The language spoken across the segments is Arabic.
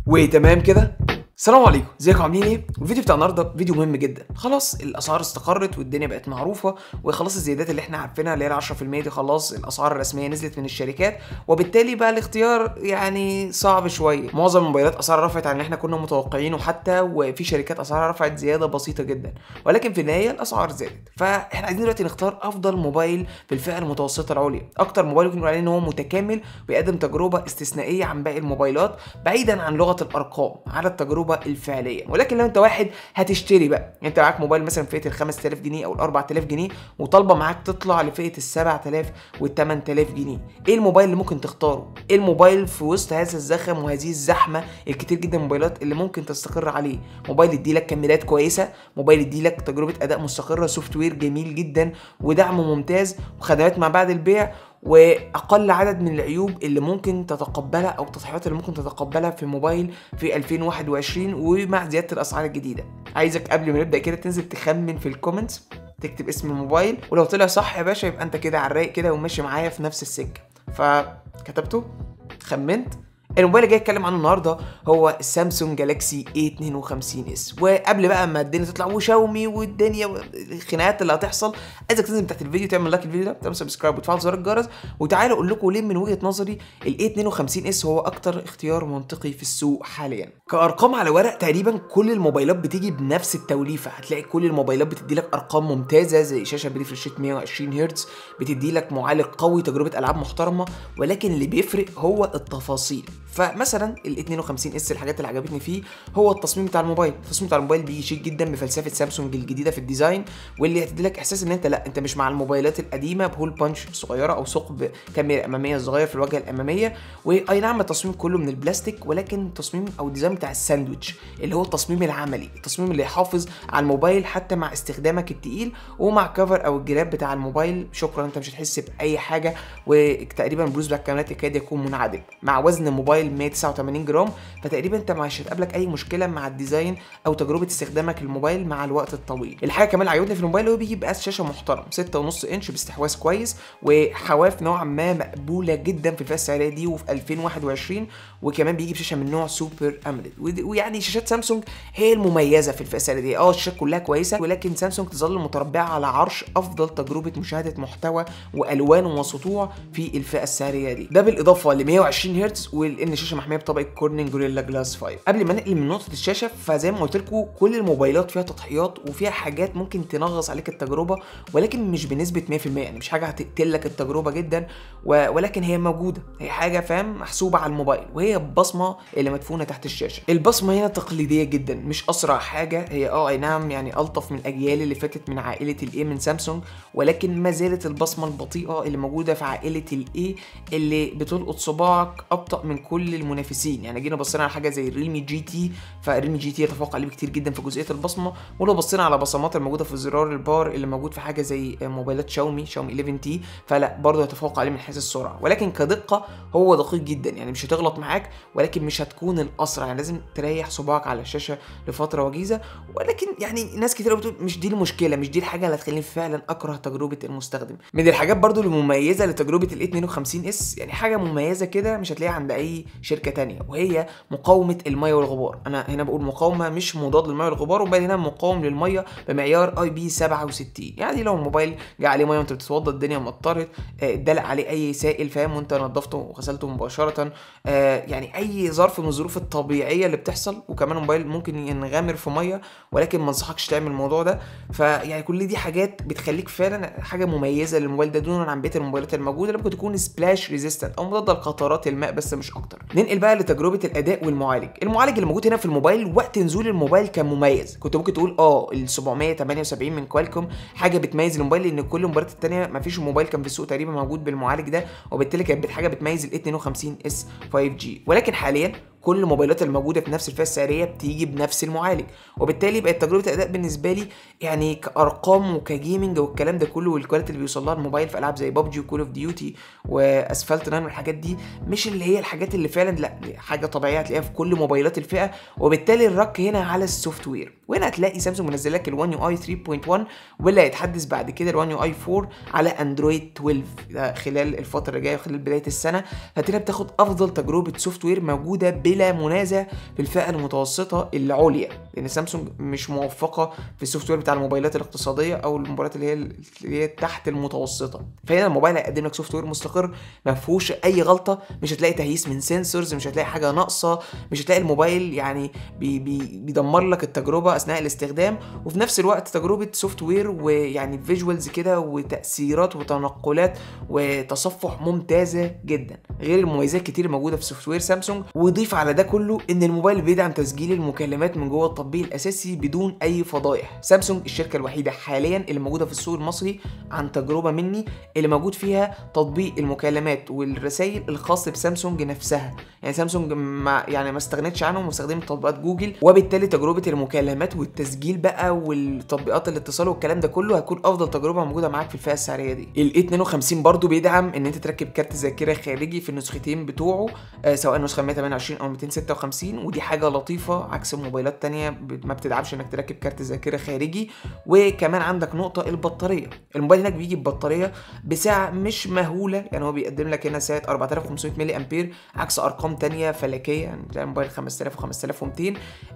وتمام كده. السلام عليكم، ازيكم عاملين ايه؟ الفيديو بتاع النهارده فيديو مهم جدا. خلاص الاسعار استقرت والدنيا بقت معروفه، وخلاص الزيادات اللي احنا عارفينها اللي هي 10% دي خلاص الاسعار الرسميه نزلت من الشركات، وبالتالي بقى الاختيار يعني صعب شويه. معظم الموبايلات اسعارها رفعت عن اللي احنا كنا متوقعينه حتى، وفي شركات اسعارها رفعت زياده بسيطه جدا، ولكن في النهايه الاسعار زادت. فاحنا عايزين دلوقتي نختار افضل موبايل في الفئه المتوسطه العليا، اكتر موبايل ممكن نقول عليه ان هو متكامل ويقدم تجربه استثنائيه عن باقي الموبايلات، بعيدا عن لغه الارقام على التجربه الفعليه. ولكن لو انت واحد هتشتري بقى، يعني انت معاك موبايل مثلا فئه ال 5000 جنيه او ال 4000 جنيه وطالبه معاك تطلع لفئه ال 7000 وال 8000 جنيه، ايه الموبايل اللي ممكن تختاره؟ ايه الموبايل في وسط هذا الزخم وهذه الزحمه الكتير جدا موبايلات اللي ممكن تستقر عليه؟ موبايل يديلك كاميرات كويسه، موبايل يديلك تجربه اداء مستقره، سوفت وير جميل جدا ودعم ممتاز وخدمات ما بعد البيع، واقل عدد من العيوب اللي ممكن تتقبلها او التضحيات اللي ممكن تتقبلها في موبايل في 2021 ومع زياده الاسعار الجديده. عايزك قبل ما نبدا كده تنزل تخمن في الكومنتس، تكتب اسم الموبايل، ولو طلع صح يا باشا يبقى انت كده على الرايق كده وماشي معايا في نفس السكه. فكتبته، خمنت. الموبايل اللي جاي اتكلم عنه النهارده هو السامسونج جالاكسي A52s. وقبل بقى ما الدنيا تطلع وشاومي والدنيا والخناقات اللي هتحصل، عايزك تنزل تحت الفيديو تعمل لايك الفيديو ده، تعمل سبسكرايب وتفعل زر الجرس، وتعالوا اقول لكم ليه من وجهه نظري ال A52s هو اكتر اختيار منطقي في السوق حاليا. كارقام على ورق تقريبا كل الموبايلات بتيجي بنفس التوليفه، هتلاقي كل الموبايلات بتدي لك ارقام ممتازه زي شاشه بريفرش ريت 120 هرتز، بتدي لك معالج قوي، تجربه العاب محترمه، ولكن اللي بيفرق هو التفاصيل. فمثلا ال 52 اس الحاجات اللي عجبتني فيه هو التصميم بتاع الموبايل. التصميم بتاع الموبايل بيجي شيك جدا بفلسفه سامسونج الجديده في الديزاين، واللي هتدي لك احساس ان انت مش مع الموبايلات القديمه بهول بانش صغيره او ثقب كاميرا اماميه صغير في الواجهه الاماميه. واي نعم التصميم كله من البلاستيك، ولكن التصميم او الديزاين بتاع الساندوتش اللي هو التصميم العملي، التصميم اللي يحافظ على الموبايل حتى مع استخدامك التقيل، ومع كفر او الجراب بتاع الموبايل شكرا انت مش هتحس باي حاجه، وتقريبا البروز بتاع الكاميرات يكاد يكون منعدم مع وزن الموبايل 189 جرام. فتقريبا انت مش هتقابلك اي مشكله مع الديزاين او تجربه استخدامك للموبايل مع الوقت الطويل. الحاجه كمان عجبتني في الموبايل هو بيجي بقاس شاشه محترم 6.5 انش باستحواذ كويس وحواف نوعا ما مقبوله جدا في الفئه السعريه دي وفي 2021، وكمان بيجي بشاشه من نوع سوبر اموليد. ويعني شاشات سامسونج هي المميزه في الفئه السعريه دي. الشاشات كلها كويسه، ولكن سامسونج تظل متربعه على عرش افضل تجربه مشاهده محتوى والوان وسطوع في الفئه السعريه دي، ده بالاضافه ل 120 هرتز وان الشاشه محميه بطبقه كورنينج جوريلا جلاس 5. قبل ما نقل من نقطه الشاشه، فزي ما قلت لكم كل الموبايلات فيها تضحيات وفيها حاجات ممكن تنغص عليك التجربه، ولكن مش بنسبه 100%، يعني مش حاجه هتقتل لك التجربه جدا، ولكن هي موجوده، هي حاجه فاهم محسوبه على الموبايل، وهي البصمه اللي مدفونه تحت الشاشه. البصمه هنا تقليديه جدا، مش اسرع حاجه، هي اي نعم يعني الطف من الاجيال اللي فاتت من عائله الاي من سامسونج، ولكن ما زالت البصمه البطيئه اللي موجوده في عائله الاي اللي بتلقط صباعك ابطا من كل المنافسين. يعني جينا بصينا على حاجه زي الريلمي جي تي، فالريلمي جي تي يتفوق عليه بكتير جدا في جزئيه البصمه، ولو بصينا على بصمات الموجوده في زرار البار اللي موجود في حاجه زي موبايلات شاومي 11 تي، فلا برضه يتفوق عليه من حيث السرعه، ولكن كدقه هو دقيق جدا، يعني مش هتغلط معاك ولكن مش هتكون الاسرع، يعني لازم تريح صباعك على الشاشه لفتره وجيزه. ولكن يعني ناس كتير بتقول مش دي المشكله، مش دي الحاجه اللي هتخليني فعلا اكره تجربه المستخدم. من الحاجات برضه المميزه لتجربه ال 52 اس، يعني حاجه مميزه كده مش هتلاقيها عند اي شركه تانية، وهي مقاومه الميه والغبار. انا هنا بقول مقاومه مش مضاد للميه والغبار، وبعدين هنا مقاوم للميه بمعيار اي بي 67. يعني لو الموبايل جه عليه ميه وانت بتتوضى الدنيا مطرت، اتدلق عليه اي سائل فاهم وانت نظفته وغسلته مباشره، يعني اي ظرف من الظروف الطبيعيه اللي بتحصل، وكمان الموبايل ممكن ينغمر في ميه، ولكن ما انصحكش تعمل الموضوع ده. فيعني كل دي حاجات بتخليك فعلا حاجه مميزه للموبايل ده دونا عن بقيه الموبايلات الموجوده اللي ممكن تكون سبلاش ريزيستنت او مضاده لقطرات الماء بس مش اكتر. ننقل بقى لتجربه الاداء والمعالج. المعالج اللي موجود هنا في الموبايل وقت نزول الموبايل كان مميز، كنت ممكن تقول ال 778 من كوالكوم حاجه بتميز الموبايل، لان كل الموبايلات الثانيه ما فيش موبايل كان في السوق تقريبا موجود بالمعالج ده، وبالتالي كانت حاجه بتميز ال 52 اس 5G. ولكن حاليا كل الموبايلات الموجوده في نفس الفئه السعريه بتيجي بنفس المعالج، وبالتالي بقت تجربه الاداء بالنسبه لي يعني كارقام وكجيمنج والكلام ده كله والكواليتي اللي بيوصل لها الموبايل في العاب زي ببجي وكول اوف ديوتي واسفلت 9 والحاجات دي، مش اللي هي الحاجات اللي فعلا، لا حاجه طبيعيه هتلاقيها في كل موبايلات الفئه. وبالتالي الرك هنا على السوفت وير، وهنا هتلاقي سامسونج منزل لك الوان يو اي 3.1 واللي هيتحدث بعد كده الوان يو اي 4 على اندرويد 12 خلال الفتره الجايه خلال بدايه السنه. هتلاقيها بتاخد افضل تجربه سوفت وير موجوده بلا منازع في الفئه المتوسطه العليا، لان سامسونج مش موفقه في السوفت وير بتاع الموبايلات الاقتصاديه او الموبايلات اللي هي تحت المتوسطه. فهنا الموبايل هيقدم لك سوفت وير مستقر ما فيهوش اي غلطه، مش هتلاقي تهييس من سنسورز، مش هتلاقي حاجه ناقصه، مش هتلاقي الموبايل يعني بيدمر لك التجربه اثناء الاستخدام، وفي نفس الوقت تجربه سوفت وير ويعني فيجوالز كده وتاثيرات وتنقلات وتصفح ممتازه جدا، غير المميزات كتير الموجوده في سوفت وير سامسونج. وضيف على ده كله ان الموبايل بيدعم تسجيل المكالمات من جوه التطبيق الاساسي بدون اي فضايح. سامسونج الشركه الوحيده حاليا اللي موجوده في السوق المصري عن تجربه مني اللي موجود فيها تطبيق المكالمات والرسائل الخاص بسامسونج نفسها. يعني سامسونج ما استغنتش عنهم واستخدمت تطبيقات جوجل، وبالتالي تجربه المكالمات والتسجيل بقى والتطبيقات الاتصال والكلام ده كله هتكون افضل تجربه موجوده معاك في الفئه السعريه دي. ال A52 برضو بيدعم ان انت تركب كارت ذاكره خارجي في النسختين بتوعه، سواء النسخه 128 او 256، ودي حاجه لطيفه عكس موبايلات تانية ما بتدعمش انك تركب كارت ذاكره خارجي. وكمان عندك نقطه البطاريه، الموبايل هناك بيجي ببطاريه بسعه مش مهوله، يعني هو بيقدم لك هنا سعه 4500 ملي امبير عكس ارقام تانية فلكيه، يعني بتلاقي الموبايل 5000 و5200،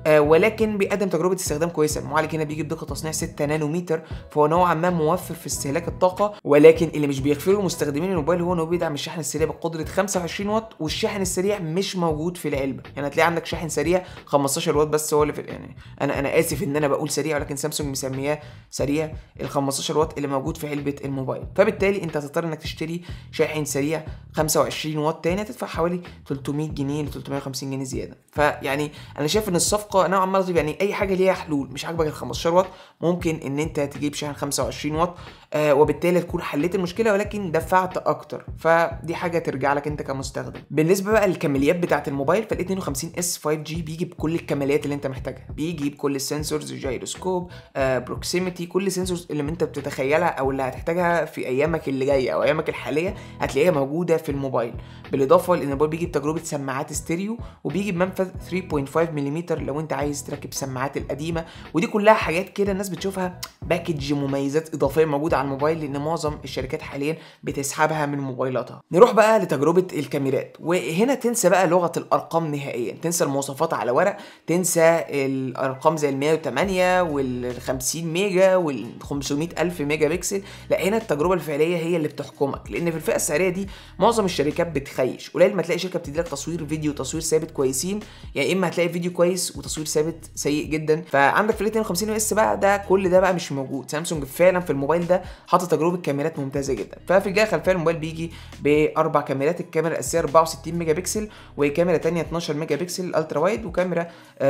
ولكن بيقدم تجربه استخدام كويسه. المعالج هنا بيجي بدقه تصنيع 6 نانومتر، فهو نوعا ما موفر في استهلاك الطاقه، ولكن اللي مش بيغفله مستخدمين الموبايل هو انه بيدعم الشحن السريع بقدره 25 واط، والشحن السريع مش موجود في العلبه. يعني هتلاقي عندك شاحن سريع 15 واط بس هو اللي في، يعني انا اسف ان انا بقول سريع، ولكن سامسونج مسمياه سريع ال 15 واط اللي موجود في علبه الموبايل. فبالتالي انت هتضطر انك تشتري شاحن سريع 25 واط تاني، هتدفع حوالي 300 جنيه ل 350 جنيه زياده. فيعني انا شايف ان الصفقه نوعا ما لطيفه. يعني اي حاجه ليها حلول، مش عاجبك ال 15 واط ممكن ان انت تجيب شاحن 25 واط، وبالتالي تكون حليت المشكله ولكن دفعت اكتر، فدي حاجه ترجع لك انت كمستخدم. بالنسبه بقى للكماليات بتاعه الموبايل، فال 52 اس 5G بيجي بكل الكماليات اللي انت محتاجها، بيجي بكل السنسورز، جايروسكوب، بروكسيميتي، كل السنسورز اللي انت بتتخيلها او اللي هتحتاجها في ايامك اللي جايه او ايامك الحاليه هتلاقيها موجوده في الموبايل. بالاضافه لان الموبايل بيجي بتجربه سماعات استيريو، وبيجي بمنفذ 3.5 ملم لو انت عايز تركب سماعات القديمه، ودي كلها حاجات كده الناس بتشوفها باكج مميزات اضافيه موجوده على الموبايل، لان معظم الشركات حاليا بتسحبها من موبايلاتها. نروح بقى لتجربه الكاميرات، وهنا تنسى بقى لغه الارقام نهائيا، تنسى المواصفات على ورق، تنسى الارقام زي ال 108 وال 50 ميجا وال 500 الف ميجا بكسل. لا، هنا التجربه الفعليه هي اللي بتحكمك، لان في الفئه السعريه دي معظم الشركات بتخيش، قليل ما تلاقي شركه بتدي لك تصوير فيديو وتصوير ثابت كويسين، يا اما هتلاقي فيديو كويس وتصوير ثابت سيء جدا. فعندك في ال 52 اس بقى ده كل ده بقى مش موجود. سامسونج فعلا في الموبايل ده حاطط تجربه كاميرات ممتازه جدا. ففي الجهه الخلفيه الموبايل بيجي باربع كاميرات، الكاميرا الاساسيه 64 ميجا بكسل، وكاميرا ثانيه 12 ميجا بكسل الترا وايد، وكاميرا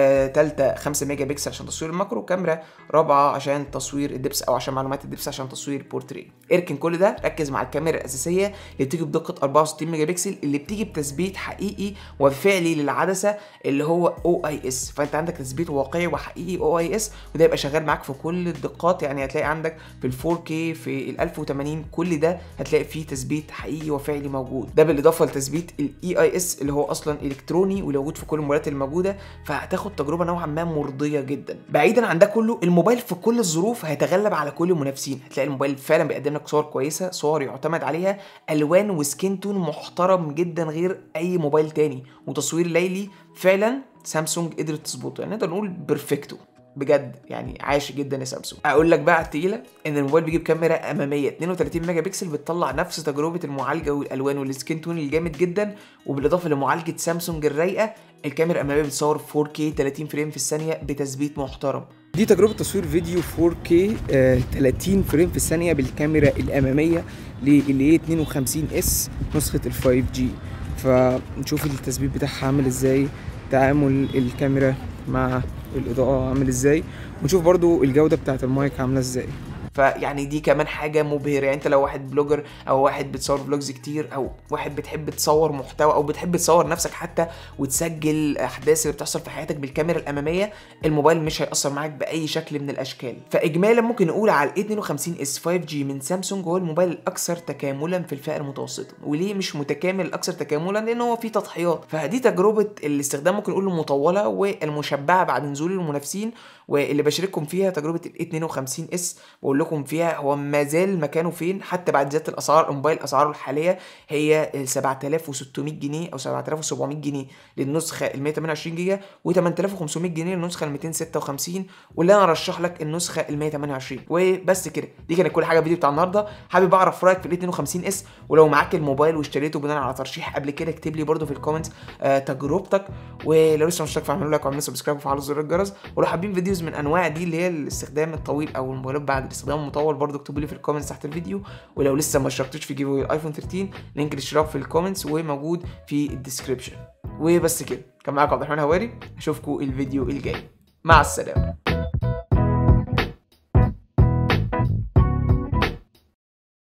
ثالثه 5 ميجا بكسل عشان تصوير الماكرو، وكاميرا رابعه عشان تصوير الدبس او عشان معلومات الدبس عشان تصوير بورتريه. اركن كل ده، ركز مع الكاميرا الاساسيه اللي بتيجي بدقه 64 ميجا بكسل، اللي بتيجي بتثبيت حقيقي وفعلي للعدسه اللي هو OIS. فانت عندك تثبيت واقعي وحقيقي OIS، وده يبقى شغال معاك في كل الدقات. يعني هتلاقي عندك في ال 4K في ال 1080 كل ده هتلاقي فيه تثبيت حقيقي وفعلي موجود. ده بالاضافه لتثبيت ال EIS اللي هو اصلا الكتروني واللي موجود في كل الموبايلات الموجوده، فهتاخد تجربه نوعا ما مرضيه جدا. بعيدا عن ده كله، الموبايل في كل الظروف هيتغلب على كل المنافسين. هتلاقي الموبايل فعلا بيقدم لك صور كويسه، صور يعتمد عليها، الوان وسكين تون محترم جدا غير اي موبايل تاني، وتصوير ليلي فعلا سامسونج قدرت تظبطه، يعني نقدر نقول بيرفكتو بجد. يعني عاش جدا يا سامسونج. اقول لك بقى التقيله ان الموبايل بيجيب كاميرا اماميه 32 ميجا بكسل بتطلع نفس تجربه المعالجه والالوان والسكين تون الجامد جدا، وبالاضافه لمعالجه سامسونج الرايقه، الكاميرا الاماميه بتصور 4K 30 فريم في الثانيه بتثبيت محترم. دي تجربه تصوير فيديو 4K 30 فريم في الثانيه بالكاميرا الاماميه لل 52 اس نسخه ال 5G. فنشوف التثبيت بتاعها عامل ازاي، تعامل الكاميرا مع الاضاءه عامل ازاي، ونشوف برضو الجوده بتاعت المايك عامله ازاي. فيعني دي كمان حاجه مبهره. يعني انت لو واحد بلوجر او واحد بتصور فلوجز كتير او واحد بتحب تصور محتوى او بتحب تصور نفسك حتى وتسجل الاحداث اللي بتحصل في حياتك بالكاميرا الاماميه، الموبايل مش هيأثر معاك باي شكل من الاشكال. فاجمالا ممكن نقول على ال 52 اس 5G من سامسونج هو الموبايل الاكثر تكاملا في الفئه المتوسطه. وليه مش متكامل الاكثر تكاملا؟ لان هو فيه تضحيات. فدي تجربه الاستخدام ممكن نقول المطوله والمشبعه بعد نزول المنافسين، واللي بشارككم فيها تجربه ال 52 اس. بقول لكم فيها هو ما زال مكانه فين حتى بعد زياده الاسعار. الموبايل اسعاره الحاليه هي 7600 جنيه او 7700 جنيه للنسخه ال 128 جيجا، و8500 جنيه للنسخه ال 256، واللي انا ارشح لك النسخه ال 128. وبس كده، دي كانت كل حاجه في الفيديو بتاع النهارده. حابب اعرف رايك في ال 52 اس، ولو معاك الموبايل واشتريته بناء على ترشيح قبل كده اكتب لي برده في الكومنتس تجربتك. ولو لسه مش مشترك فاعملوا لايك واعملوا سبسكرايب وفعلوا زر الجرس. ولو حابين فيديوز من انواع دي اللي هي الاستخدام الطويل او الموبايلات بعد الاستخدام المطول برده اكتبوا لي في الكومنتس تحت الفيديو. ولو لسه ما اشتركتوش في جيف اواي ايفون 13 لينك الاشتراك في الكومنتس وموجود في الديسكربشن. وبس كده، كان معاكم عبد الرحمن هواري، اشوفكم الفيديو الجاي، مع السلامه.